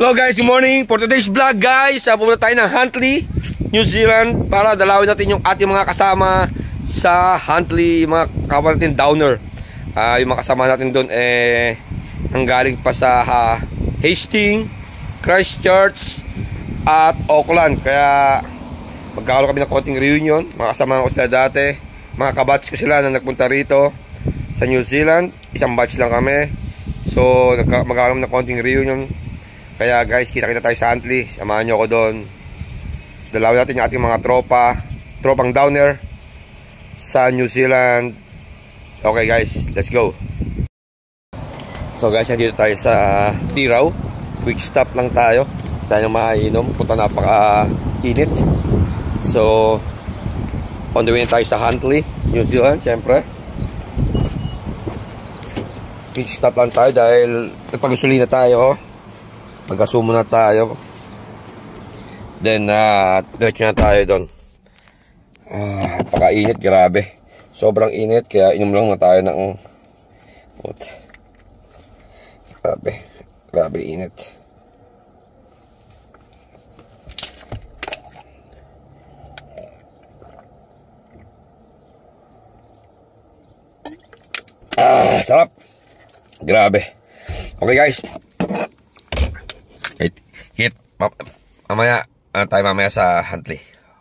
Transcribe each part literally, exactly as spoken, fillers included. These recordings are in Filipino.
Hello guys, good morning. For today's vlog guys, uh, pumunta tayo ng Huntly, New Zealand para dalawin natin yung ating mga kasama sa Huntly, mga kapwa natin downer. uh, Yung mga kasama natin doon eh nanggaling pa sa uh, Hastings, Christchurch at Auckland. Kaya magkakaroon kami ng konting reunion. Mga kasama ko sila dati, mga kabatch ko sila na nagpunta rito sa New Zealand. Isang batch lang kami. So magkakaroon ng konting reunion. Kaya guys, kita-kita tayo sa Huntly. Samahan nyo ako doon. Dalawin natin yung ating mga tropa, tropang downer sa New Zealand. Okay guys, let's go. So guys, dito tayo sa Tirau. Quick stop lang tayo. Tayo maiinom. Punta napaka-init. So on the way tayo sa Huntly, New Zealand, syempre. Quick stop lang tayo dahil nagpag-gasolina tayo. Magkasumo na tayo. Then uh, diretso na tayo doon. Ah, pagka-init, grabe. Sobrang init, kaya inom lang na tayo ng put. Grabe. Grabe init. Ah, sarap. Grabe. Okay guys. Hit, hit. Mamaya, ano tayo mamaya sa Huntly.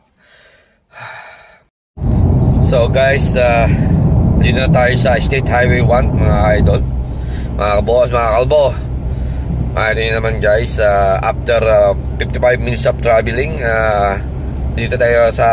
So guys, uh, dito na tayo sa State Highway one, mga idol, mga kaboss, mga kalbo. Ito nyo naman guys, uh, after uh, fifty-five minutes of traveling, uh, dito tayo sa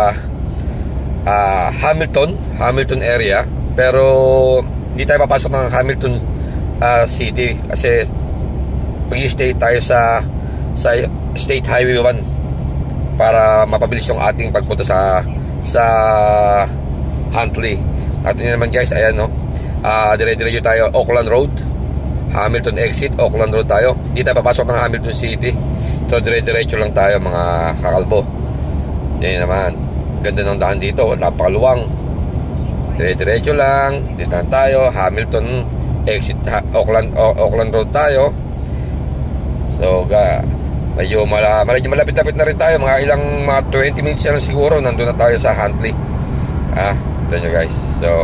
uh, Hamilton, Hamilton area. Pero hindi tayo papasok ng Hamilton uh, City kasi pag-i-stay tayo sa sa State Highway one para mapabilis yung ating pagpunta sa sa Huntly. At yun naman guys, ayan no, uh, dire-diretso tayo Auckland Road, Hamilton exit, Auckland Road tayo. Hindi tayo papasok ng Hamilton City. So dire-diretso lang tayo mga kakalbo. Yan naman, ganda ng daan dito, napakaluwang. Dire-diretso lang, dito na tayo Hamilton exit, Auckland, Auckland Road tayo. So ga, medyo mala, medyo malapit-lapit na rin tayo. Mga ilang mga twenty minutes na siguro nandun na tayo sa Huntly. Ah, ito nyo guys. So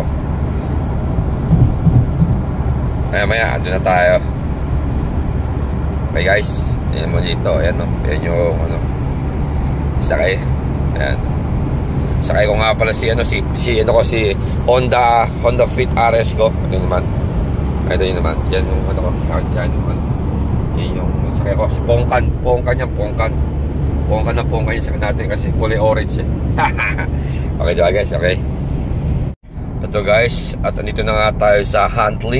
maya maya andun na tayo. Okay guys, yan mo dito. Ayan no, yan yung ano, sakay. Ayan, sakay ko nga pala si ano, si, si ano ko, si Honda Honda Fit R S ko. Ito naman, ito yun naman. Yan yung ano ko, yan yung ano, yan yung sakay ko, si Pongkan. Pongkan yan, Pongkan. Pongkan na Pongkan yung sakay natin kasi kulay orange eh. Okay diba guys, okay. Ito guys, at andito na nga tayo sa Huntly.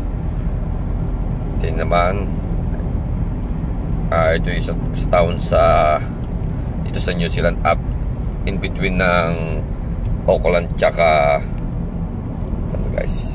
Ito naman, uh, ito yung sa, sa town sa dito sa New Zealand, up in between ng Auckland tsaka ano guys.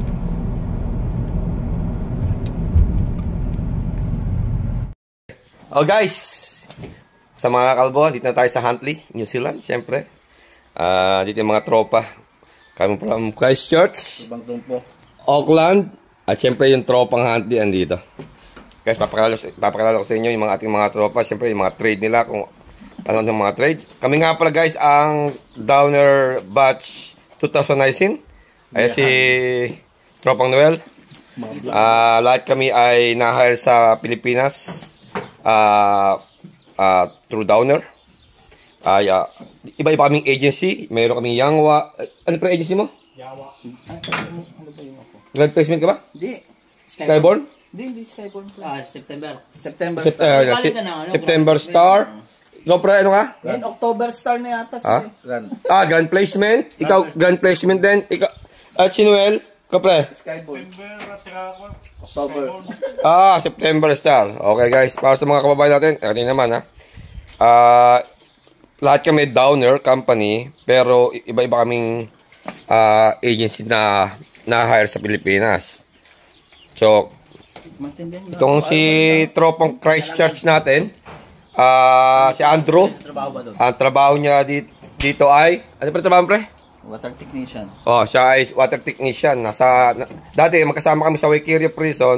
Oh guys, sa mga kalbo, dito na tayo sa Huntly, New Zealand, syempre. Uh, dito yung mga tropa. Kami from Christchurch, Auckland, at syempre yung tropang Huntly andito. Guys, papakalala, papakalala ko sa inyo yung mga ating mga tropa. Syempre yung mga trade nila, kung ano yung mga trade. Kami nga pala guys, ang Downer Batch twenty nineteen. Ayan si Tropang Noel. Uh, lahat kami ay na-hire sa Pilipinas. Uh, uh, through Downer. Uh, yeah. Iba-iba kaming agency. Mayroon kaming Yangwa. Uh, ano pa agency mo? Yawa. Ano ba yung ako? Grand placement ka ba? Hindi. Skyborn? Hindi, hindi Skyborn. Ah, September. September Sep Star. uh, si September Star. Ikaw pre, ano ka? Ngayon, October Star na yata siya. Ah? Grand. Ah, Grand Placement. Ikaw, Grand Placement din. Ikaw, at si Noel, ikaw pre? Skyborn. October. Ah, September Star. Okay guys, para sa mga kababayan natin, ito naman ha. Ah, lahat kami Downer company, pero iba-iba kaming uh, agency na na-hire sa Pilipinas. So, itong si tropang Christchurch natin, uh, si Andrew, ang trabaho niya dito, dito ay, ano pa trabaho pre? Water technician. Oh, siya ay water technician. Nasa, na, dati magkasama kami sa Waikeria Prison,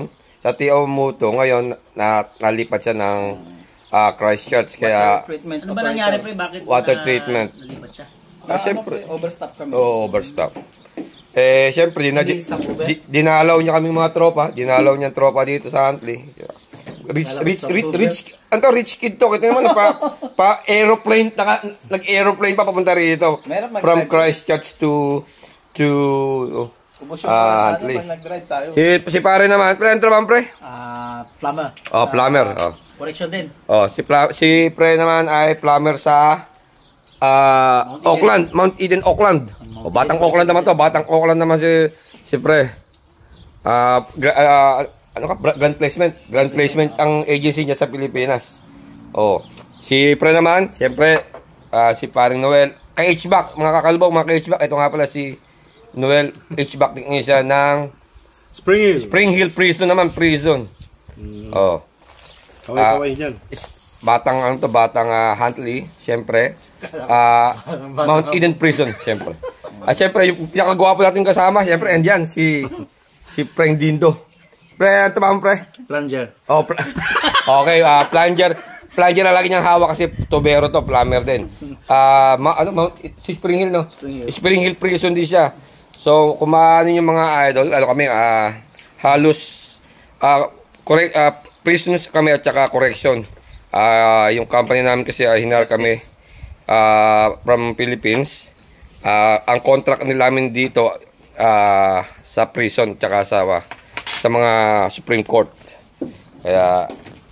sa T O Moto. Ngayon, na, nalipat siya ng uh, Christchurch. Kaya, Water treatment Ano ba nangyari pre? Bakit Water na- treatment. nalipat siya? ah, siyempre, Ano, overstop kami. oo, overstop. Eh, siyempre, dina, di, di, dinalaw niya kaming mga tropa. Dinalaw niya ang tropa dito sa Huntley. Rich, rich, rich, rich, ano rich kid to. Kita naman, pa, pa aeroplane, naka, nag-aeroplane pa papunta rito. Meron mag- From Christchurch to, to, oh, Ubus yung Ah, oras natin Huntley. pag nag-drive tayo. Si, si pare naman, pre, ano trabaho, pre? Ah, plumber. Oh, plumber, oh. Correction din. Oh, si pla si pre naman ay plumber sa ah, Auckland, Mount Eden, Auckland. Oh, batang Auckland naman to, batang Auckland naman si si pre. Ah, gra- ah, ano ka, Bra- Grand Placement, Grand Placement ang agency niya sa Pilipinas. Oh, si pre naman, siyempre ah, si paring Noel, kay H-Back, mga kakalbong, mga kay H-Back, ito nga pala si Noel H-Back din siya ng Spring Hill. Spring Hill Prison naman, prison. Oh. Kaway-kaway dyan. Is, batang ano to, batang uh, Huntley, syempre. Ah, Mount Eden Prison, syempre. At syempre, yung pinakagwapo natin kasama, syempre, andyan, si si Frank Dindo. Pre, ano ba, pre? Plunger. Oh, pl- okay, ah, plunger. Plunger na lagi niyang hawak kasi tubero to, plumber din. Ah, ma- ano, Mount, si Spring Hill, no? Spring Hill. Spring Hill Prison din siya. So, kung maano yung mga idol, ano kami, ah, halos, ah, correct, ah, prisons kami at saka correction. Ah, yung company namin kasi uh, hinar kami ah, from Philippines. Ah, ang contract nila namin dito ah, sa prison at saka sa, sa mga Supreme Court. Kaya,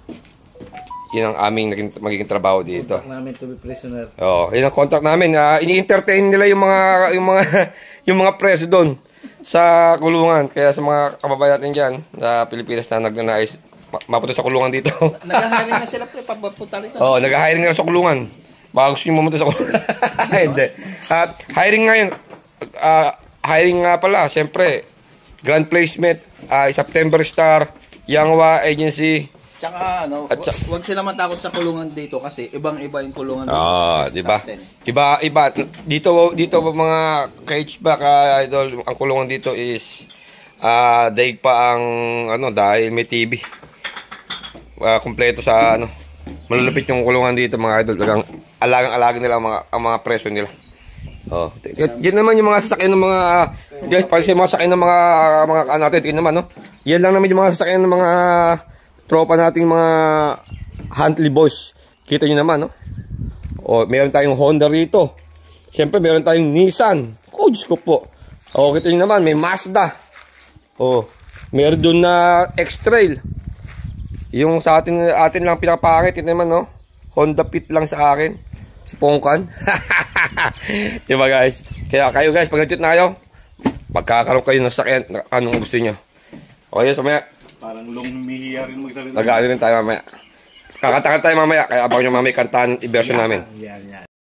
yun ang aming naging, magiging trabaho dito. Namin to be prisoner. Oh, yun ang contract namin. Ah, ini-entertain nila yung mga yung mga yung mga preso doon sa kulungan. Kaya sa mga kababayan natin diyan sa Pilipinas na nagnanais ma- mapunta sa kulungan dito. Nag-hiring na sila pre, papunta rito. Oh, nag-hiring na sa kulungan. Baka gusto niyo pumunta sa kulungan. Hindi. At hiring ngayon, ah, hiring nga pala, siyempre, Grand Placement, ah, September Star, Yangwa Agency. Tsaka ano, At sa- wag sila matakot sa kulungan dito kasi ibang-iba yung kulungan dito. Ah, sa di ba? atin. Iba iba dito dito mga cage back ah, idol, ang kulungan dito is ah daig pa ang ano dahil may T V. Ah, kumpleto sa ano. Malulupit yung kulungan dito mga idol. Talagang alagang-alaga nila ang mga ang mga preso nila. Oh, y- yan naman yung mga sasakyan ng mga guys, para sa mga sasakyan ng mga mga ano natin, tingnan naman no. Yan lang naman yung mga sasakyan ng mga tropa nating mga Huntley boys. Kita nyo naman, no? O, meron tayong Honda rito. Siyempre, meron tayong Nissan. Oh, Diyos ko po. O, kita nyo naman, may Mazda. O, meron doon na X-Trail. Yung sa atin, atin lang pinapangit. Ito naman, no? Honda Fit lang sa akin. Si Pongkan. Diba, guys? Kaya kayo, guys, pag nag-tweet na kayo, magkakaroon kayo ng sakyan. Anong gusto nyo? Okay, so maya. Parang long mihiya rin magsalita. Nag-aali rin tayo mamaya. Kakanta tayo mamaya, kaya abang nyo mamaya kantaan i-version namin. Yan, yan.